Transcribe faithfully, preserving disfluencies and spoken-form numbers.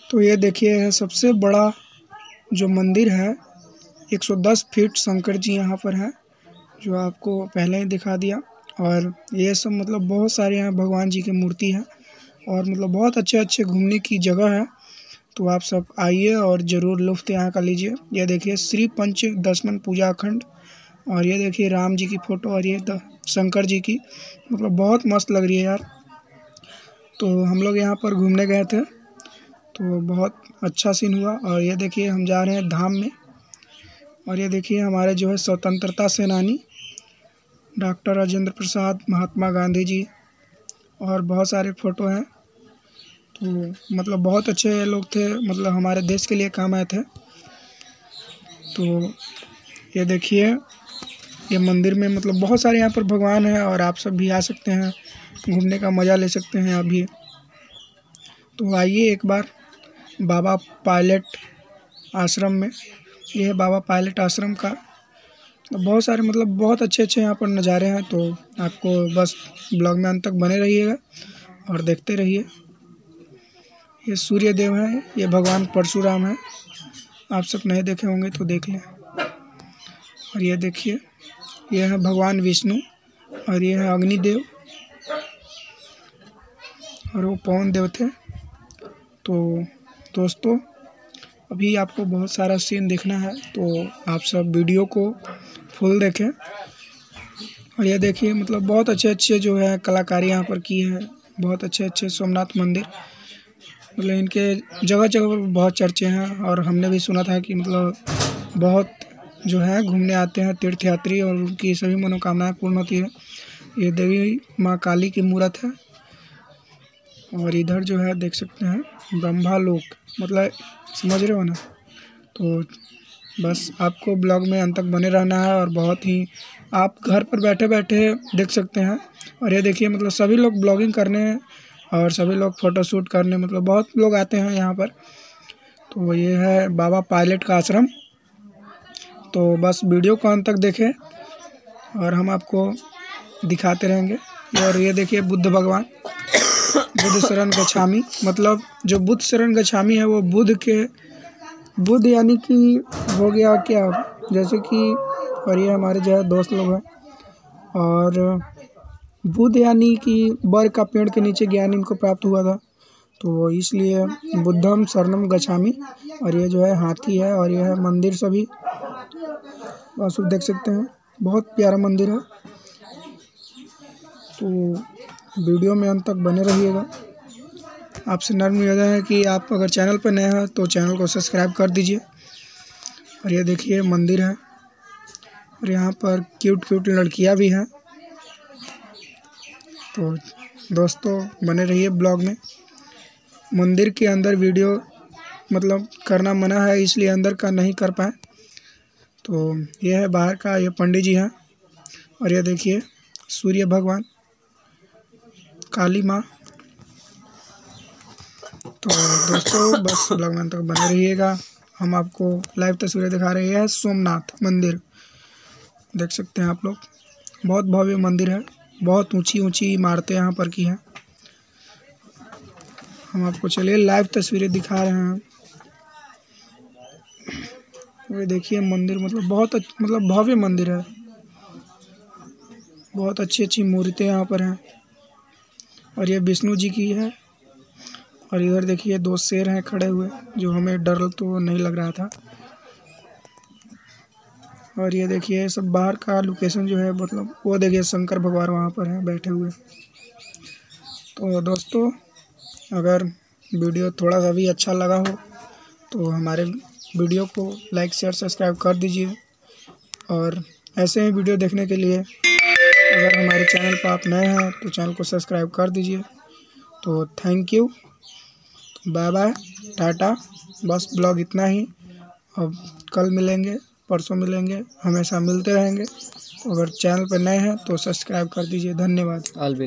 तो ये देखिए है सबसे बड़ा जो मंदिर है, एक सौ दस फीट शंकर जी यहाँ पर है, जो आपको पहले ही दिखा दिया। और ये सब मतलब बहुत सारे यहाँ भगवान जी की मूर्ति है और मतलब बहुत अच्छे अच्छे घूमने की जगह है। तो आप सब आइए और ज़रूर लुत्फ़ यहाँ का लीजिए। ये देखिए श्री पंच दशमन पूजा खंड, और ये देखिए राम जी की फ़ोटो, और ये शंकर जी की, मतलब बहुत मस्त लग रही है यार। तो हम लोग यहाँ पर घूमने गए थे, तो बहुत अच्छा सीन हुआ। और ये देखिए हम जा रहे हैं धाम में, और ये देखिए हमारे जो है स्वतंत्रता सेनानी डॉक्टर राजेंद्र प्रसाद, महात्मा गांधी जी, और बहुत सारे फ़ोटो हैं। तो मतलब बहुत अच्छे लोग थे, मतलब हमारे देश के लिए काम आए थे। तो ये देखिए ये मंदिर में मतलब बहुत सारे यहाँ पर भगवान हैं, और आप सब भी आ सकते हैं, घूमने का मज़ा ले सकते हैं अभी। तो आइए एक बार बाबा पायलट आश्रम में। ये है बाबा पायलट आश्रम का। तो बहुत सारे मतलब बहुत अच्छे अच्छे यहाँ पर नज़ारे हैं। तो आपको बस ब्लॉग में अंत तक बने रहिएगा और देखते रहिए। ये सूर्य देव हैं, ये भगवान परशुराम हैं, आप सब नहीं देखे होंगे तो देख लें। और ये देखिए ये है भगवान विष्णु, और ये है अग्निदेव, और वो पवन देव थे। तो दोस्तों अभी आपको बहुत सारा सीन देखना है, तो आप सब वीडियो को फुल देखें। और ये देखिए मतलब बहुत अच्छे अच्छे जो है कलाकारी यहाँ पर की है, बहुत अच्छे अच्छे सोमनाथ मंदिर, मतलब इनके जगह जगह पर बहुत चर्चे हैं। और हमने भी सुना था कि मतलब बहुत जो है घूमने आते हैं तीर्थयात्री, और उनकी सभी मनोकामनाएं पूर्ण होती है। ये देवी माँ काली की मूर्त है। और इधर जो है देख सकते हैं ब्रह्मालोक, मतलब समझ रहे हो ना। तो बस आपको ब्लॉग में अंत तक बने रहना है, और बहुत ही आप घर पर बैठे बैठे देख सकते हैं। और ये देखिए मतलब सभी लोग ब्लॉगिंग करने और सभी लोग फ़ोटोशूट करने, मतलब बहुत लोग आते हैं यहाँ पर। तो ये है बाबा पायलट का आश्रम। तो बस वीडियो को अंत तक देखें और हम आपको दिखाते रहेंगे। और ये देखिए बुद्ध भगवान, बुद्ध शरण गच्छामी, मतलब जो बुद्ध शरण गच्छामी है वो बुद्ध के बुद्ध यानी कि हो गया क्या, जैसे कि, और ये हमारे जो है दोस्त लोग हैं, और बुद्ध यानी कि बर का पेड़ के नीचे ज्ञान इनको प्राप्त हुआ था, तो इसलिए बुद्धम शरणम गच्छामी। और ये जो है हाथी है, और ये है मंदिर सभी आप सब देख सकते हैं, बहुत प्यारा मंदिर है। तो वीडियो में अंत तक बने रहिएगा। आपसे नम्र निवेदन है कि आप अगर चैनल पर नए हैं तो चैनल को सब्सक्राइब कर दीजिए। और ये देखिए मंदिर है, और यहाँ पर क्यूट क्यूट लड़कियाँ भी हैं। तो दोस्तों बने रहिए ब्लॉग में। मंदिर के अंदर वीडियो मतलब करना मना है, इसलिए अंदर का नहीं कर पाए। तो ये है बाहर का, ये पंडित जी हैं, और ये देखिए सूर्य भगवान, काली माँ। तो दोस्तों बस ब्लॉग में तक बने रहिएगा, हम आपको लाइव तस्वीरें दिखा रहे हैं। सोमनाथ मंदिर देख सकते हैं आप लोग, बहुत भव्य मंदिर है, बहुत ऊंची ऊंची इमारतें यहाँ पर की हैं। हम आपको चलिए लाइव तस्वीरें दिखा रहे हैं। ये देखिए मंदिर मतलब बहुत मतलब भव्य मंदिर है, बहुत अच्छी अच्छी मूर्तें यहाँ पर हैं। और ये विष्णु जी की है, और इधर देखिए दो शेर हैं खड़े हुए, जो हमें डर तो नहीं लग रहा था। और ये देखिए सब बाहर का लोकेशन जो है, मतलब वो देखिए शंकर भगवान वहाँ पर हैं बैठे हुए। तो दोस्तों अगर वीडियो थोड़ा सा भी अच्छा लगा हो तो हमारे वीडियो को लाइक शेयर सब्सक्राइब कर दीजिए। और ऐसे ही वीडियो देखने के लिए अगर हमारे चैनल पर आप नए हैं तो चैनल को सब्सक्राइब कर दीजिए। तो thank you, bye bye, tata. बस ब्लॉग इतना ही, अब कल मिलेंगे, परसों मिलेंगे, हमेशा मिलते रहेंगे। तो अगर चैनल पर नए हैं तो सब्सक्राइब कर दीजिए। धन्यवाद।